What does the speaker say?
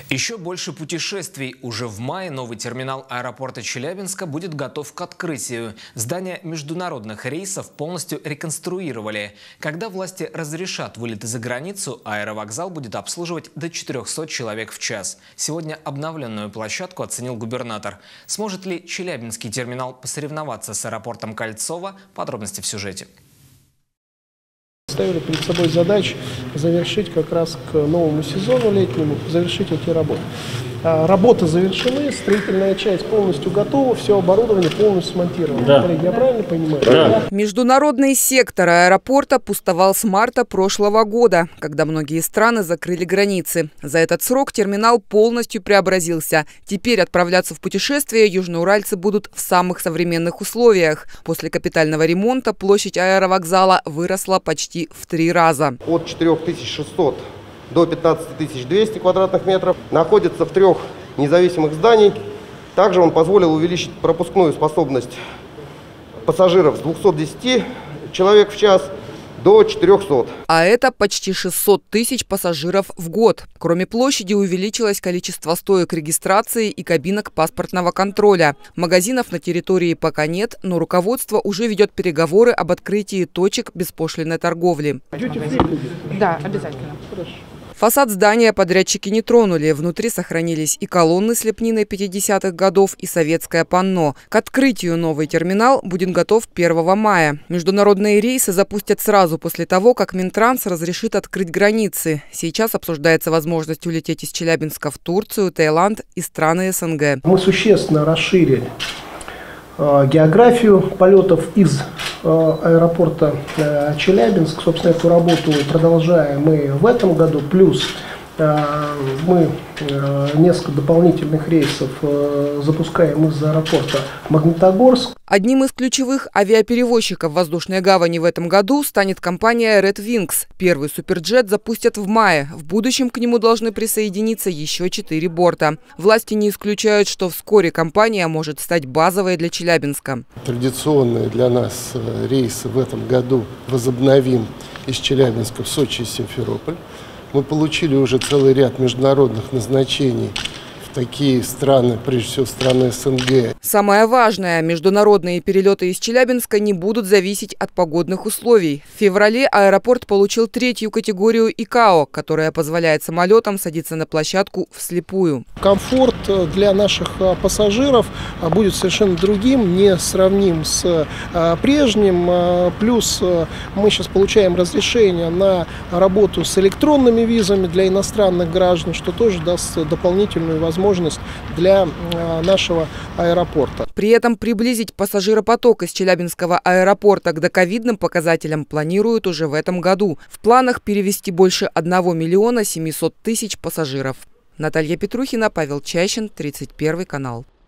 Еще больше путешествий. Уже в мае новый терминал аэропорта Челябинска будет готов к открытию. Здание международных рейсов полностью реконструировали. Когда власти разрешат вылеты за границу, аэровокзал будет обслуживать до 400 человек в час. Сегодня обновленную площадку оценил губернатор. Сможет ли челябинский терминал посоревноваться с аэропортом Кольцово? Подробности в сюжете. Ставили перед собой задачу завершить как раз к новому сезону летнему, завершить эти работы. Работы завершены, строительная часть полностью готова, все оборудование полностью смонтировано. Да. Коллеги, я правильно понимаю? Да. Международный сектор аэропорта пустовал с марта прошлого года, когда многие страны закрыли границы. За этот срок терминал полностью преобразился. Теперь отправляться в путешествие южноуральцы будут в самых современных условиях. После капитального ремонта площадь аэровокзала выросла почти в 3 раза. От 4600 до 15200 квадратных метров, находится в 3 независимых зданиях. Также он позволил увеличить пропускную способность пассажиров с 210 человек в час до 400. А это почти 600 тысяч пассажиров в год. Кроме площади увеличилось количество стоек регистрации и кабинок паспортного контроля. Магазинов на территории пока нет, но руководство уже ведет переговоры об открытии точек беспошлинной торговли. Да, обязательно. Хорошо. Фасад здания подрядчики не тронули. Внутри сохранились и колонны с лепниной 50-х годов, и советское панно. К открытию новый терминал будет готов 1 мая. Международные рейсы запустят сразу после того, как Минтранс разрешит открыть границы. Сейчас обсуждается возможность улететь из Челябинска в Турцию, Таиланд и страны СНГ. Мы существенно расширили географию полетов из аэропорта Челябинск. Собственно, эту работу продолжаем мы в этом году. Плюс мы несколько дополнительных рейсов запускаем из аэропорта Магнитогорск. Одним из ключевых авиаперевозчиков воздушной гавани в этом году станет компания Red Wings. Первый суперджет запустят в мае. В будущем к нему должны присоединиться еще 4 борта. Власти не исключают, что вскоре компания может стать базовой для Челябинска. Традиционные для нас рейсы в этом году возобновим из Челябинска в Сочи и Симферополь. Мы получили уже целый ряд международных назначений в такие страны, прежде всего страны СНГ. Самое важное – международные перелеты из Челябинска не будут зависеть от погодных условий. В феврале аэропорт получил 3-ю категорию ИКАО, которая позволяет самолетам садиться на площадку вслепую. Комфорт для наших пассажиров будет совершенно другим, не сравним с прежним. Плюс мы сейчас получаем разрешение на работу с электронными визами для иностранных граждан, что тоже даст дополнительную возможность для нашего аэропорта. При этом приблизить пассажиропоток из Челябинского аэропорта к доковидным показателям планируют уже в этом году. В планах перевести больше 1 700 000 пассажиров. Наталья Петрухина, Павел Чащин, 31 канал.